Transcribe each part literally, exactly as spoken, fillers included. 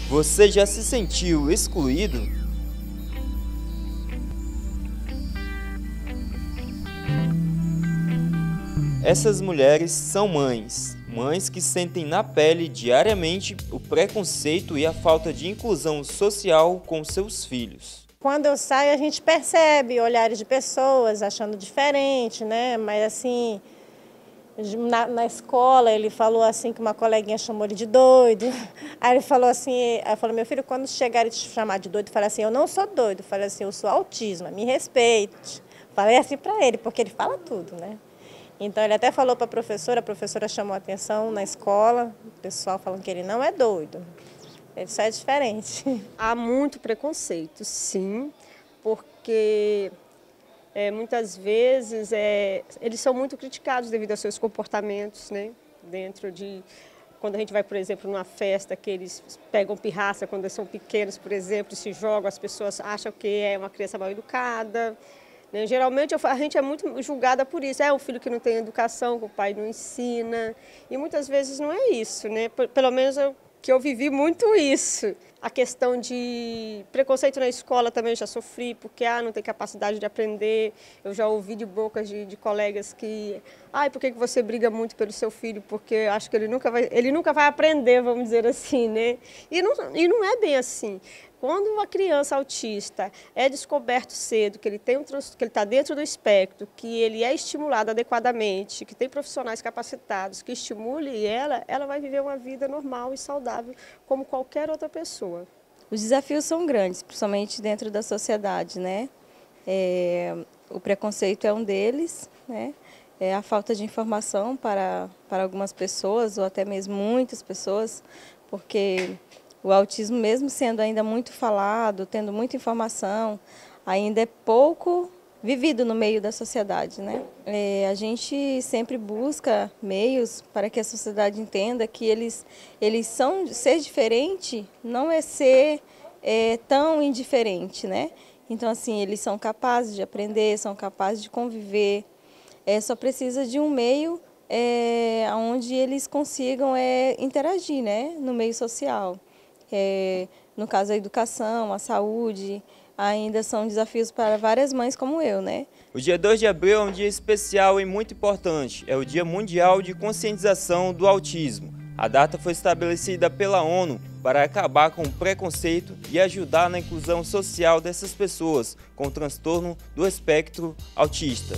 Você já se sentiu excluído? Essas mulheres são mães, mães que sentem na pele diariamente o preconceito e a falta de inclusão social com seus filhos. Quando eu saio, a gente percebe olhares de pessoas achando diferente, né? Mas assim, na, na escola ele falou assim que uma coleguinha chamou ele de doido. Aí ele falou assim, aí falou, meu filho, quando chegarem te chamar de doido, fala assim, eu não sou doido, fala assim, eu sou autismo, me respeite. Falei assim para ele, porque ele fala tudo, né? Então ele até falou para a professora, a professora chamou a atenção na escola, o pessoal falando que ele não é doido. Ele só é diferente. Há muito preconceito, sim, porque é, muitas vezes é, eles são muito criticados devido aos seus comportamentos, né? Dentro de, quando a gente vai, por exemplo, numa festa que eles pegam pirraça quando eles são pequenos, por exemplo, se jogam, as pessoas acham que é uma criança mal educada. Né? Geralmente a gente é muito julgada por isso, é um filho que não tem educação, que o pai não ensina, e muitas vezes não é isso, né? Pelo menos eu que eu vivi muito isso. A questão de preconceito na escola também eu já sofri, porque ah, não tem capacidade de aprender. Eu já ouvi de bocas de, de colegas que, ai, por que você briga muito pelo seu filho? Porque eu acho que ele nunca vai, ele nunca vai aprender, vamos dizer assim, né? E não, e não é bem assim. Quando uma criança autista é descoberto cedo que ele tem um, que ele está dentro do espectro, que ele é estimulado adequadamente, que tem profissionais capacitados que estimulem ela, ela vai viver uma vida normal e saudável como qualquer outra pessoa. Os desafios são grandes, principalmente dentro da sociedade, né? É, o preconceito é um deles, né? É a falta de informação para, para algumas pessoas, ou até mesmo muitas pessoas, porque o autismo, mesmo sendo ainda muito falado, tendo muita informação, ainda é pouco vivido no meio da sociedade, né? É, a gente sempre busca meios para que a sociedade entenda que eles, eles são, ser diferente não é ser é, tão indiferente, né? Então, assim, eles são capazes de aprender, são capazes de conviver, é, só precisa de um meio é, onde eles consigam é, interagir, né? No meio social. É, no caso, a educação, a saúde, ainda são desafios para várias mães como eu, né? O dia dois de abril é um dia especial e muito importante. É o Dia Mundial de Conscientização do Autismo. A data foi estabelecida pela ONU para acabar com o preconceito e ajudar na inclusão social dessas pessoas com transtorno do espectro autista.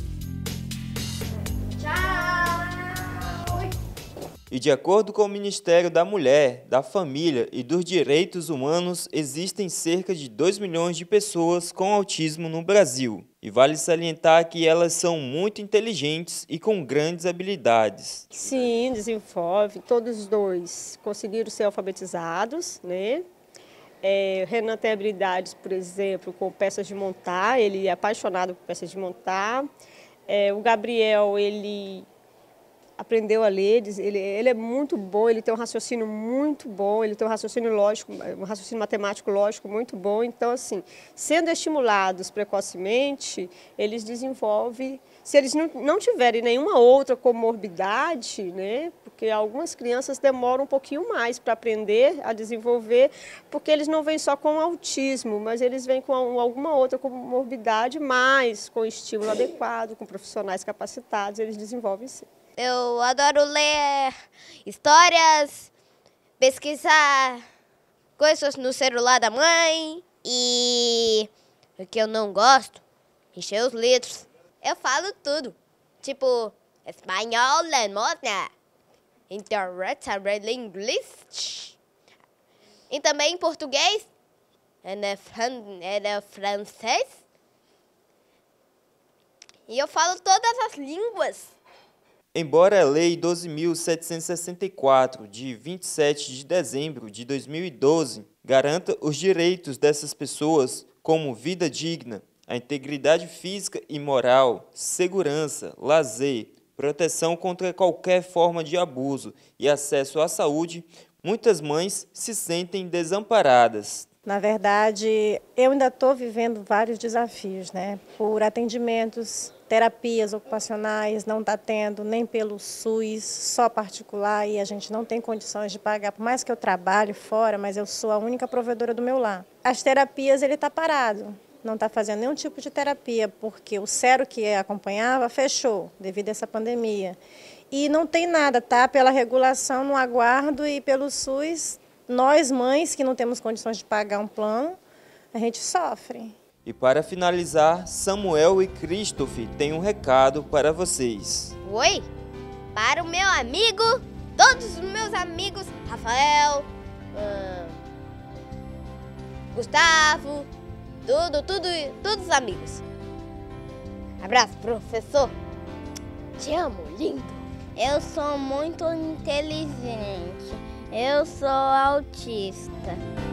E de acordo com o Ministério da Mulher, da Família e dos Direitos Humanos, existem cerca de dois milhões de pessoas com autismo no Brasil. E vale salientar que elas são muito inteligentes e com grandes habilidades. Sim, desenvolve. Todos os dois conseguiram ser alfabetizados, né? É, o Renan tem habilidades, por exemplo, com peças de montar, ele é apaixonado por peças de montar. É, o Gabriel, ele aprendeu a ler, ele, ele é muito bom, ele tem um raciocínio muito bom, ele tem um raciocínio lógico, um raciocínio matemático lógico muito bom. Então, assim, sendo estimulados precocemente, eles desenvolvem, se eles não, não tiverem nenhuma outra comorbidade, né, porque algumas crianças demoram um pouquinho mais para aprender a desenvolver, porque eles não vêm só com autismo, mas eles vêm com alguma outra comorbidade, mas com estímulo adequado, com profissionais capacitados, eles desenvolvem sim. Eu adoro ler histórias, pesquisar coisas no celular da mãe e o que eu não gosto, encher os litros. Eu falo tudo, tipo espanhol, alemão, internet, inglês e também português, e francês. E eu falo todas as línguas. Embora a Lei doze mil setecentos e sessenta e quatro, de vinte e sete de dezembro de dois mil e doze, garanta os direitos dessas pessoas como vida digna, a integridade física e moral, segurança, lazer, proteção contra qualquer forma de abuso e acesso à saúde, muitas mães se sentem desamparadas. Na verdade, eu ainda estou vivendo vários desafios, né? Por atendimentos, terapias ocupacionais, não está tendo nem pelo SUS, só particular, e a gente não tem condições de pagar. Por mais que eu trabalhe fora, mas eu sou a única provedora do meu lar. As terapias, ele está parado, não está fazendo nenhum tipo de terapia, porque o Sero que acompanhava fechou devido a essa pandemia. E não tem nada, tá? Pela regulação, no aguardo, e pelo SUS, nós mães que não temos condições de pagar um plano, a gente sofre. E para finalizar, Samuel e Christopher têm um recado para vocês. Oi, para o meu amigo, todos os meus amigos, Rafael, hum, Gustavo, tudo, tudo, todos os amigos. Abraço, professor. Te amo, lindo. Eu sou muito inteligente. Eu sou autista.